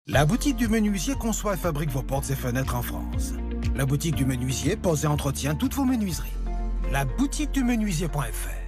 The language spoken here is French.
La boutique du menuisier conçoit et fabrique vos portes et fenêtres en France. La boutique du menuisier pose et entretient toutes vos menuiseries. La boutique du menuisier.fr